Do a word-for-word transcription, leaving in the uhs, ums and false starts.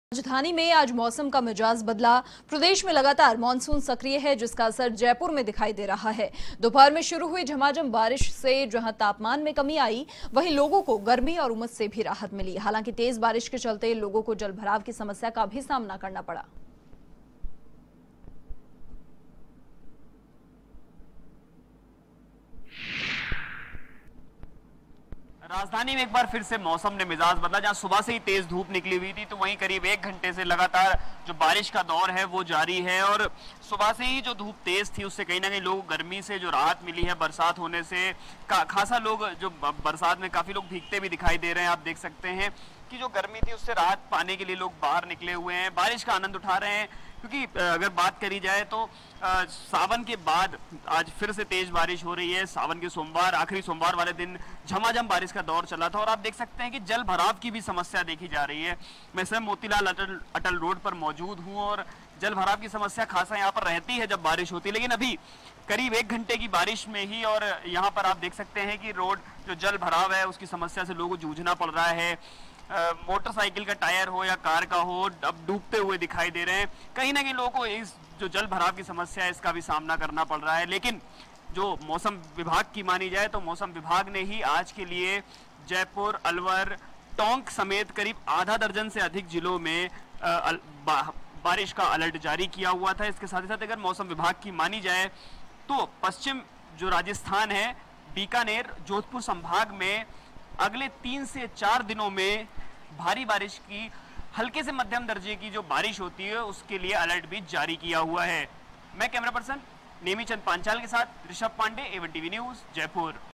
राजधानी में आज मौसम का मिजाज बदला। प्रदेश में लगातार मानसून सक्रिय है, जिसका असर जयपुर में दिखाई दे रहा है। दोपहर में शुरू हुई झमाझम बारिश से जहां तापमान में कमी आई, वहीं लोगों को गर्मी और उमस से भी राहत मिली। हालांकि तेज बारिश के चलते लोगों को जलभराव की समस्या का भी सामना करना पड़ा। राजधानी में एक बार फिर से मौसम ने मिजाज बदला। जहां सुबह से ही तेज धूप निकली हुई थी, तो वहीं करीब एक घंटे से लगातार जो बारिश का दौर है वो जारी है। और सुबह से ही जो धूप तेज थी उससे कहीं ना कहीं लोग गर्मी से जो राहत मिली है बरसात होने से, खासा लोग जो बरसात में काफी लोग भीगते भी दिखाई दे रहे हैं। आप देख सकते हैं कि जो गर्मी थी उससे राहत पाने के लिए लोग बाहर निकले हुए हैं, बारिश का आनंद उठा रहे हैं। क्योंकि अगर बात करी जाए तो आ, सावन के बाद आज फिर से तेज बारिश हो रही है। सावन के सोमवार, आखिरी सोमवार वाले दिन झमाझम बारिश का दौर चला था और आप देख सकते हैं कि जल भराव की भी समस्या देखी जा रही है। मैं स्वयं मोतीलाल अटल अटल रोड पर मौजूद हूं और जल भराव की समस्या खासा यहाँ पर रहती है जब बारिश होती है, लेकिन अभी करीब एक घंटे की बारिश में ही और यहाँ पर आप देख सकते हैं कि रोड जो जल भराव है उसकी समस्या से लोगों को जूझना पड़ रहा है। मोटरसाइकिल का टायर हो या कार का हो, अब डूबते हुए दिखाई दे रहे हैं। कहीं ना कहीं लोगों को इस जो जल भराव की समस्या है इसका भी सामना करना पड़ रहा है। लेकिन जो मौसम विभाग की मानी जाए तो मौसम विभाग ने ही आज के लिए जयपुर, अलवर, टोंक समेत करीब आधा दर्जन से अधिक जिलों में आ, बा, बारिश का अलर्ट जारी किया हुआ था। इसके साथ ही साथ अगर मौसम विभाग की मानी जाए तो पश्चिम जो राजस्थान है, बीकानेर, जोधपुर संभाग में अगले तीन से चार दिनों में भारी बारिश की, हल्के से मध्यम दर्जे की जो बारिश होती है उसके लिए अलर्ट भी जारी किया हुआ है। मैं कैमरा पर्सन नेमी चंद पांचाल के साथ Rishabh Pandey, A one TV news, Jaipur.